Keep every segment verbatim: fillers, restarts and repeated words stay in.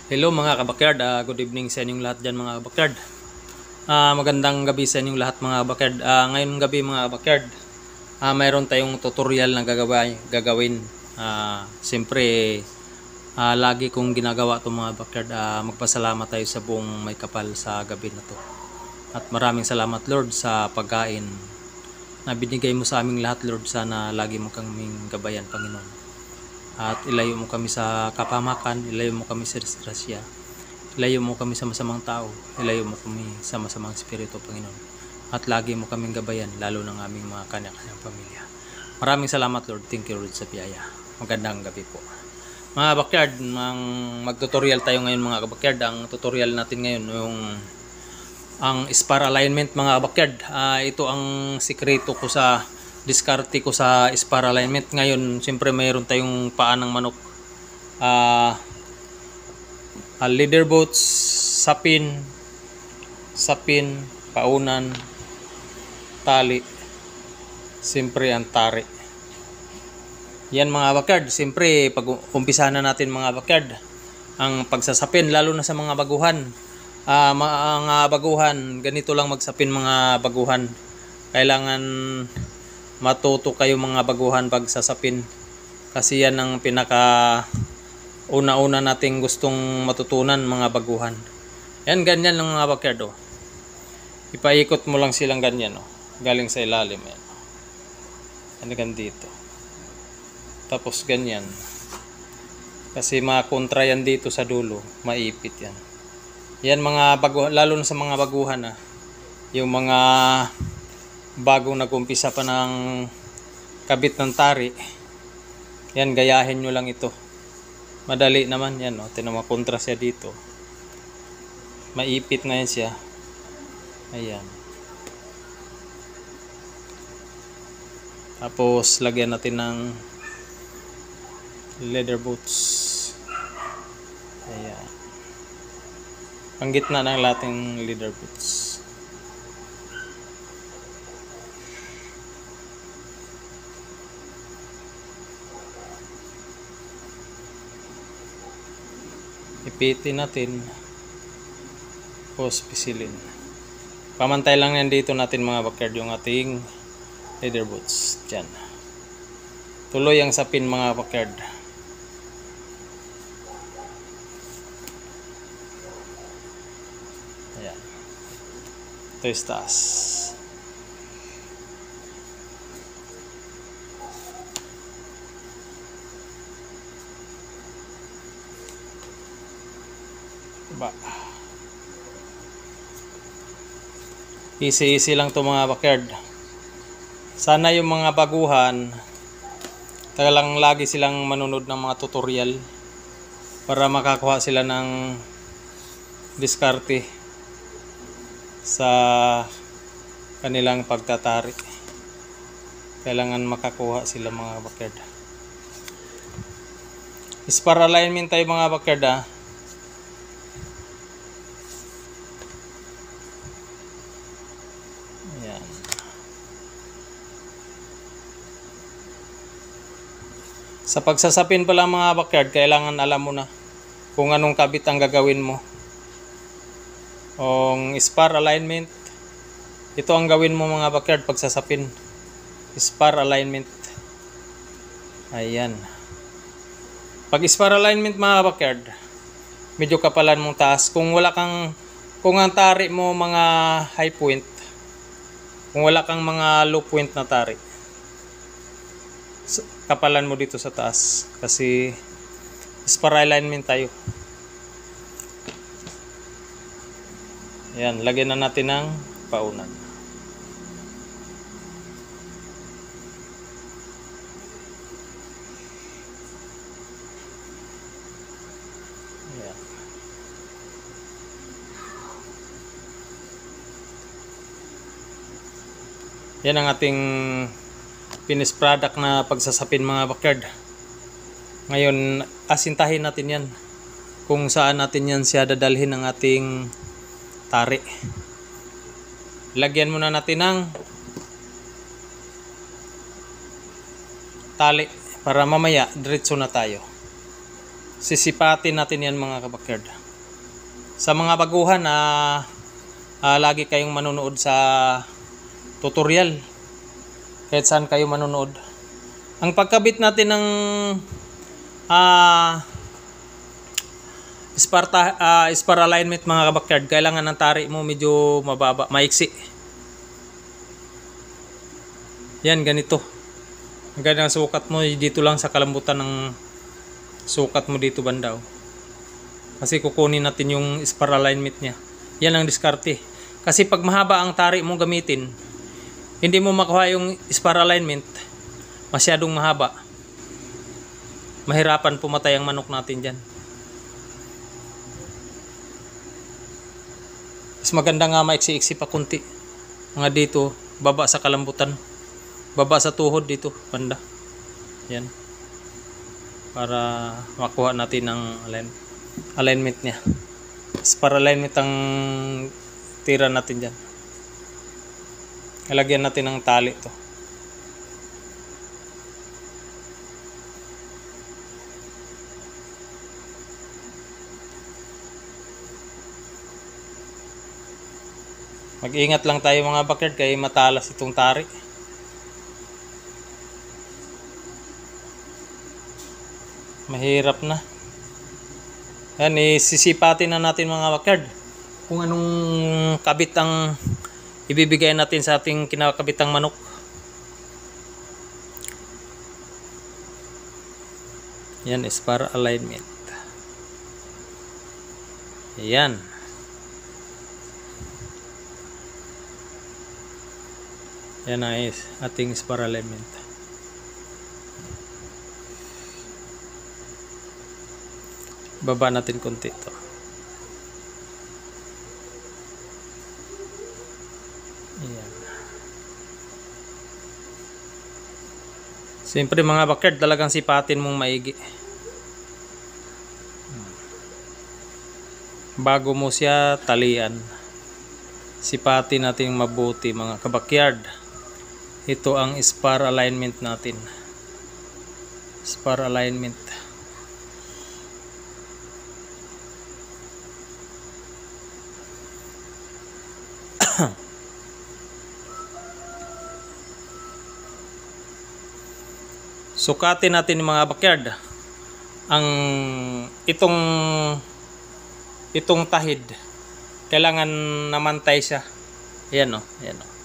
Hello mga kabakyard, uh, good evening sa inyong lahat dyan mga kabakyard. Uh, magandang gabi sa inyong lahat mga kabakyard. Uh, ngayong gabi mga kabakyard, uh, mayroon tayong tutorial na gagawin. gagawin. Uh, Siyempre, uh, lagi kong ginagawa itong mga kabakyard. Uh, magpasalamat tayo sa buong may kapal sa gabi na to. At maraming salamat Lord sa pagkain na binigay mo sa aming lahat Lord. Sana lagi mo kaming gabayan Panginoon. At ilayo mo kami sa kapamakan, ilayo mo kami sa disgrasya, ilayo mo kami sa masamang tao, ilayo mo kami sa masamang spirito, Panginoon. At lagi mo kaming gabayan, lalo ng aming mga kanya-kanyang pamilya. Maraming salamat Lord, thank you Lord sa biyaya. Magandang gabi po. Mga kabakyard, mag-tutorial tayo ngayon mga kabakyard. Ang tutorial natin ngayon, yung ang spar alignment mga kabakyard. Uh, ito ang sikreto ko sa diskarte ko sa spar alignment. Ngayon, siyempre mayroon tayong paa ng manok, uh, uh, leader bolts, sapin, sapin, paunan, tali, siyempre ang tari. Yan mga bakyard. Siyempre, pag umpisa na natin mga bakyard, ang pagsasapin, lalo na sa mga baguhan. Uh, mga baguhan, ganito lang magsapin mga baguhan. Kailangan matuto kayo mga baguhan pag sasapin, kasi yan ang pinaka una-una nating gustong matutunan mga baguhan. Yan, ganyan lang mga bakyard, oh. Ipaikot mo lang silang ganyan, oh. Galing sa ilalim yan. Yan, ganyan dito. Tapos ganyan, kasi makontra yan dito sa dulo, maipit yan. Yan mga baguhan, lalo na sa mga baguhan, ah. Yung mga bagong nag-umpisa pa ng kabit ng tari, yan, gayahin nyo lang ito. Madali naman yan, no? Tinamakontra siya dito, maipit na yan siya. Ayan. Tapos lagyan natin ng leather boots. Ayan, ang gitna ng lating leather boots. Ipitin natin, tapos pisilin. Pamantay lang yan dito natin mga bakyard, yung ating leather boots. Diyan. Tuloy ang sapin mga bakyard. Ayan. Ito yung taas. Ba. Easy-easy lang to mga bakyard. Sana yung mga baguhan talagang lagi silang manunod ng mga tutorial para makakuha sila ng diskarte sa kanilang pagtatari. Kailangan makakuha sila mga bakyard. Spar alignment tayo mga bakyard, ah. Sa pagsasapin pala mga bakyard, kailangan alam mo na kung anong kabit ang gagawin mo. Ang spar alignment, ito ang gawin mo mga bakyard pagsasapin. Spar alignment. Ayan. Pag spar alignment mga bakyard, medyo kapalan mong taas. Kung wala kang, kung ang tari mo mga high point, kung wala kang mga low point na tari, kapalan mo dito sa taas, kasi spar alignment tayo. Ayan, lagyan na natin ng paunan. Ayan. Yan ang ating finished product na pagsasapin mga bakyard. Ngayon, asintahin natin yan kung saan natin yan siya dadalhin ng ating tari. Lagyan muna natin ng tali para mamaya diretso na tayo. sisipatin natin yan mga kabakyard. Sa mga baguhan na uh, uh, lagi kayong manonood sa tutorial, kahit saan kayo manonood, ang pagkabit natin ng uh, spar, uh, spar alignment mga kabakyard, kailangan ng tari mo medyo mababa, maiksi. Yan, ganito. Ang ganda ng sukat mo dito lang sa kalambutan ng sukat mo dito bandaw. Kasi kukunin natin yung spar alignment niya. Yan ang diskarte. Kasi pag mahaba ang tari mo gamitin, hindi mo makuha yung spar alignment, masyadong mahaba, mahirapan pumatay ang manok natin dyan. Mas maganda nga maiksi-iksi pa kunti. Mga dito, baba sa kalambutan, baba sa tuhod dito, banda. Yan. Para makuha natin ang align alignment niya. Spar alignment ang tira natin dyan. Ilagyan natin ng tali to. Mag-ingat lang tayo mga backyard kay matalas itong tari. Mahirap na. Yan, isisipatin na natin mga backyard kung anong kabit ang ibibigay natin sa ating kinakabitang manok. Yan, spar alignment. Yan. Yan na is ating spar alignment. Baba natin konti ito. Ayan. Siyempre mga backyard, talagang sipatin mong maigi. Bago mo siya talian, sipatin natin mabuti mga kabakyard. Ito ang spar alignment natin. Spar alignment. Sukatin natin mga backyard. Ang itong itong tahid kailangan namantay siya. Ayan o, ayan o.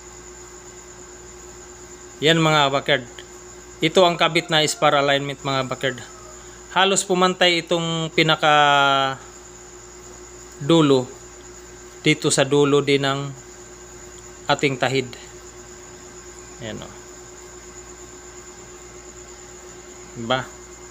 Yan mga backyard. Ito ang kabit na spar alignment mga backyard. Halos pumantay itong pinaka dulo dito sa dulo din ng ating tahid. Ayan o. Diba?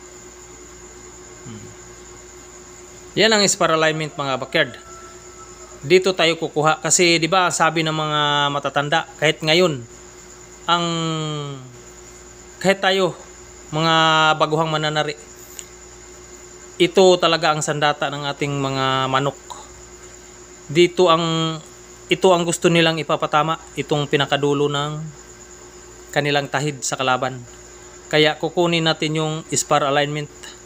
Hmm. Yan ang spar alignment mga backyard. Dito tayo kukuha kasi di ba sabi ng mga matatanda, kahit ngayon ang kahit tayo mga baguhang mananari, ito talaga ang sandata ng ating mga manok. Dito ang ito ang gusto nilang ipapatama, itong pinakadulo ng kanilang tahid sa kalaban. Kaya kukunin natin yung spar alignment,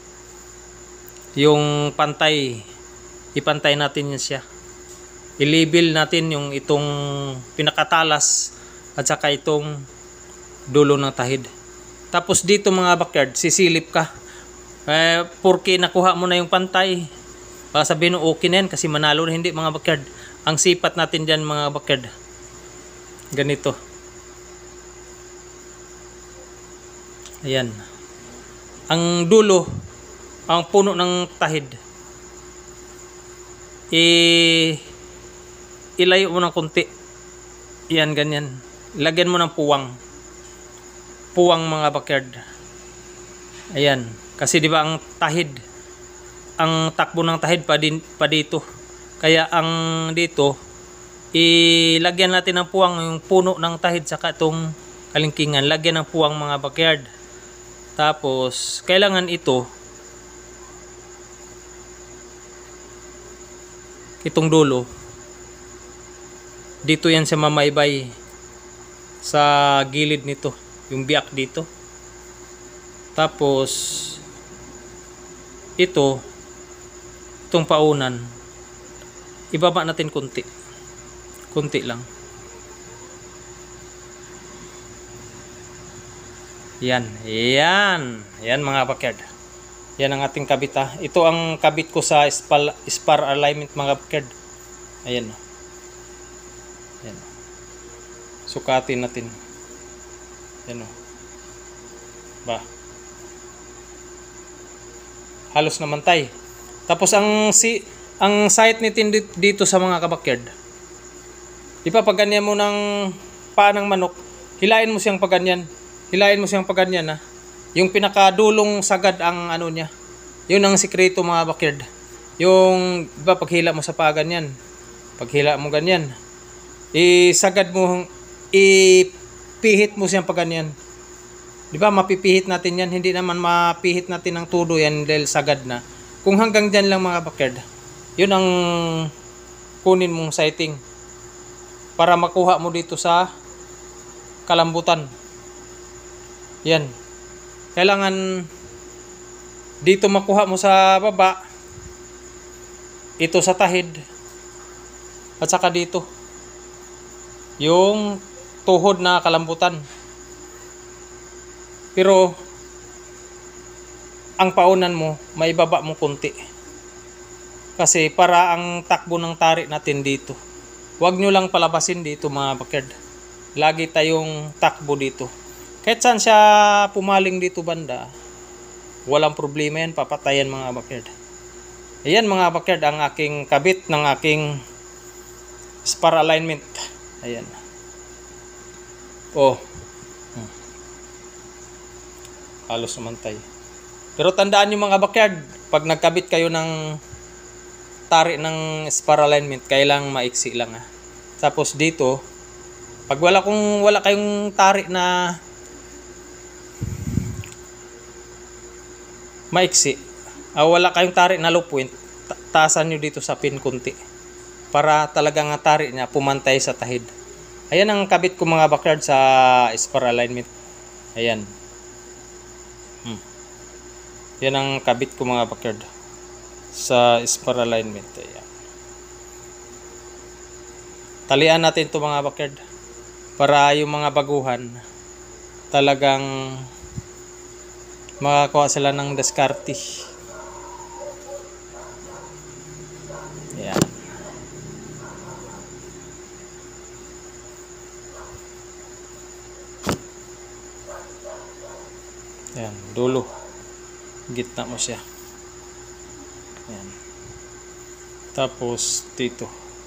yung pantay, ipantay natin yun siya. I-label natin yung itong pinakatalas at saka itong dulo ng tahid. Tapos dito mga backyard, sisilip ka. Eh, porque nakuha mo na yung pantay, baka sabihin mo okay na yan kasi manalo na. Hindi mga backyard. Ang sipat natin dyan mga backyard, ganito. Ayan. Ang dulo, ang puno ng tahid, i ilayo mo ng konti. Yan, ganyan. Lagyan mo ng puwang. Puwang mga backyard. Ayan. Kasi di ba ang tahid, ang takbo ng tahid pa, din, pa dito. Kaya ang dito, ilagyan natin ng puwang yung puno ng tahid saka itong kalingkingan. Lagyan ng puwang mga backyard. Tapos, kailangan ito, itong dulo, dito yan sa mamaybay, sa gilid nito, yung biyak dito. Tapos, ito, itong paunan, ibaba natin kunti. Kunti lang. Yan. Yan. Yan mga backyard. Yan ang ating kabit ha. Ito ang kabit ko sa spar, spar alignment mga backyard. Ayan. Yan. Sukatin natin. Yan o. Ba. Halos naman tay. Tapos ang si ang site nitin dito sa mga kabakyard. Di ba pag ganyan mo ng paa ng manok, hilain mo siyang pag ganyan. Hilain mo siyang pag ganyan ha. Yung pinakadulong sagad ang ano niya. Yun ang sikreto mga backyard. Yung di ba paghila mo sa paa ganyan. Paghila mo ganyan. Isagad mo, ipihit mo siyang pag ganyan. Di ba mapipihit natin yan, hindi naman mapihit natin ng todo yan dahil sagad na. Kung hanggang dyan lang mga backyard, yun ang kunin mong sighting para makuha mo dito sa kalambutan. Yan. Kailangan dito makuha mo sa baba, ito sa tahid, at saka dito yung tuhod na kalambutan. Pero ang paunan mo, may baba mo kunti. Kasi para ang takbo ng tarik natin dito. Huwag nyo lang palabasin dito mga backyard. Lagi tayong takbo dito. Kahit saan siya pumaling dito banda, walang problema yan, papatayan mga backyard. Ayan mga backyard ang aking kabit ng aking spar alignment. Ayan. Oh. Halos namantay. Pero tandaan nyo mga backyard, pag nagkabit kayo ng tari ng spar alignment, kailang maiksi lang ha. Tapos dito, pag wala kung wala kayong tari na maiksi, ah, wala kayong tari na low point, taasan nyo dito sa pin kunti para talagang ang tari niya pumantay sa tahid. Ayan ang kabit ko mga backyard sa spar alignment. Ayan. Hmm. Yan ang kabit ko mga backyard sa spar alignment. Ayan. Talian natin ito mga backyard para yung mga baguhan talagang makakuha sila ng diskarte. Ayan. Ayan, dulo. Gitna mo siya. Ayan. Tapos dito.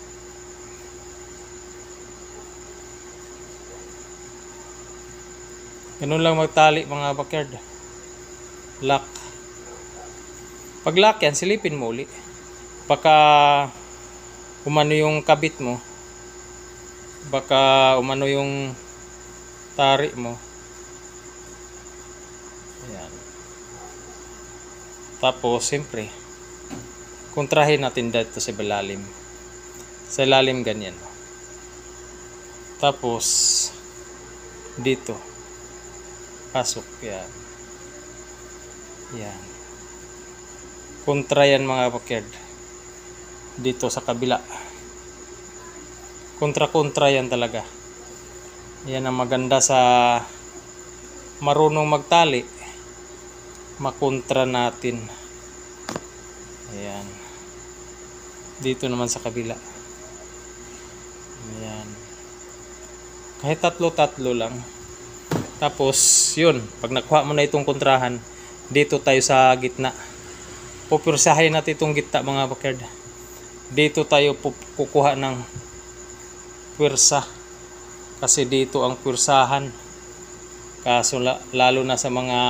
Ganun lang magtali mga backyard. Lock. Pag lock yan, silipin mo uli. Baka umano yung kabit mo. Baka umano yung tari mo. Ayan. Tapos, siyempre, kontrahin natin dito sa ilalim. Sa ilalim ganyan. Tapos, dito. Pasok. Yan. Yan. Kontra yan mga backyard. Dito sa kabila. Kontra-kontra yan talaga. Yan ang maganda sa marunong magtali. Makontra natin. Ayan. Dito naman sa kabila. Ayan. Kahit tatlo-tatlo lang. Tapos, yun. Pag nakuha mo na itong kontrahan, dito tayo sa gitna. Pupursahin natin itong gitna mga backyard. Dito tayo kukuha ng pwersa. Kasi dito ang pwersahan. Kaso lalo na sa mga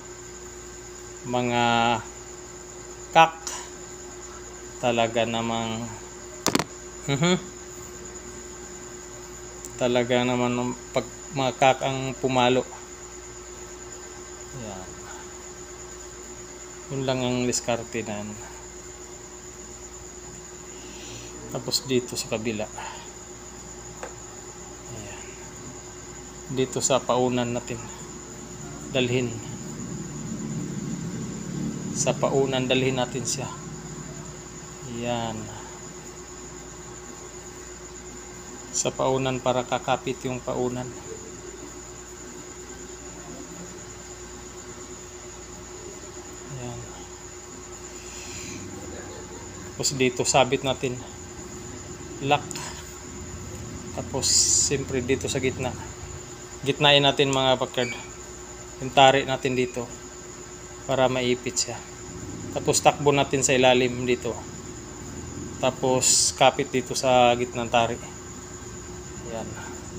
mga kak talaga namang uh-huh. talaga naman pag mga kak ang pumalo. Yan. Yun lang ang diskarte na. Tapos dito sa kabila. Ayan. Dito sa paunan natin dalhin Sa paunan dalhin natin siya. Yan. Sa paunan para kakapit yung paunan. Yan. Tapos dito sabit natin lock. Tapos siyempre dito sa gitna. Gitnain natin mga backyard. Yung tari natin dito para maipit siya. Tapos takbo natin sa ilalim dito. Tapos kapit dito sa gitnang tari. Yan.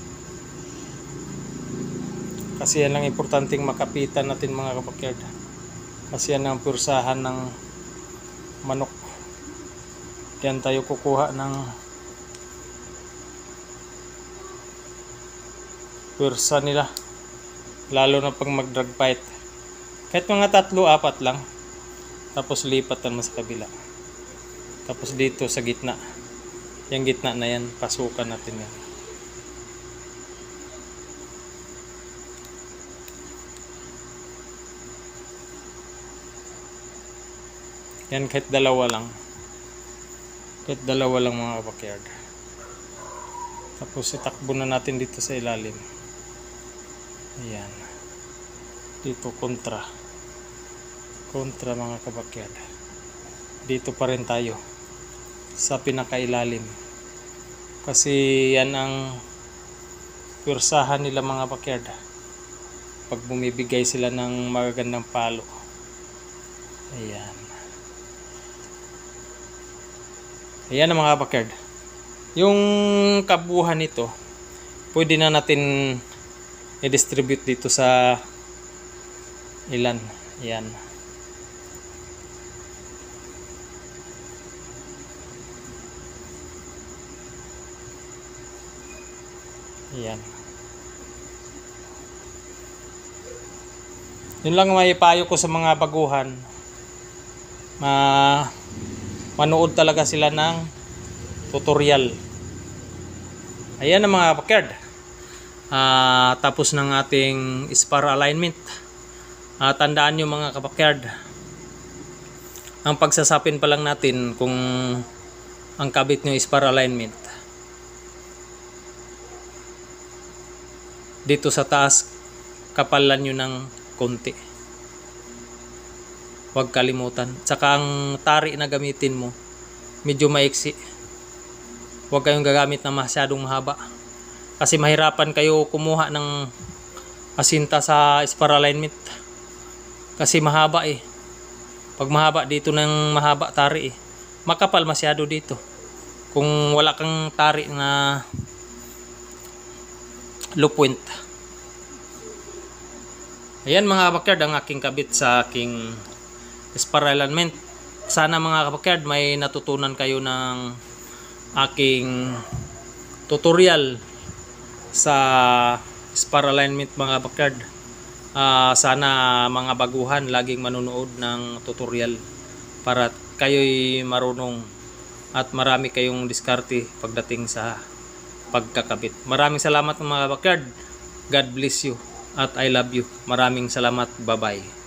Kasi yan ang importanteng makapitan natin mga kabakyard. Kasi yan ang pursahan ng manok. Yan tayo kukuha ng pursa nila. Lalo na pag mag drag fight. Kahit mga tatlo, apat lang. Tapos lipat naman sa kabila. Tapos dito sa gitna. Yung gitna na yan, pasukan natin yan. Yan kahit dalawa lang. Kahit dalawa lang mga backyard. Tapos itakbo na natin dito sa ilalim. Ayan. Dito kontra. Kontra mga kabakyard. Dito pa rin tayo. Sa pinakailalim. Kasi yan ang pursahan nila mga backyard. Pag bumibigay sila ng magagandang palo. Ayan. Ayan ang mga backyard. Yung kabuuhan nito, pwede na natin i-distribute dito sa ilan. Ayan. Ayan. Yun lang may payo ko sa mga baguhan. Ma manood talaga sila ng tutorial. Ayan ang mga backyard. Uh, tapos ng ating spar alignment. Uh, tandaan nyo mga kabakyard. Ang pagsasapin pa lang natin kung ang kabit nyo spar alignment. Dito sa taas, kapalan nyo ng konti. Huwag kalimutan. Tsaka ang tari na gamitin mo, medyo maiksi. Huwag kayong gagamit na masyadong mahaba. Kasi mahirapan kayo kumuha ng asinta sa spar alignment. Kasi mahaba eh. Pag mahaba dito ng mahaba tari eh. Makapal masyado dito. Kung wala kang tari na low point. Ayan mga kabakyard ang aking kabit sa aking spar alignment. Sana mga kabakyard may natutunan kayo ng aking tutorial sa spar alignment mga kabakyard. Uh, sana mga baguhan laging manonood ng tutorial para kayo'y marunong at marami kayong diskarte pagdating sa pagkakabit. Maraming salamat mga kabakyard. God bless you at I love you. Maraming salamat. Bye bye.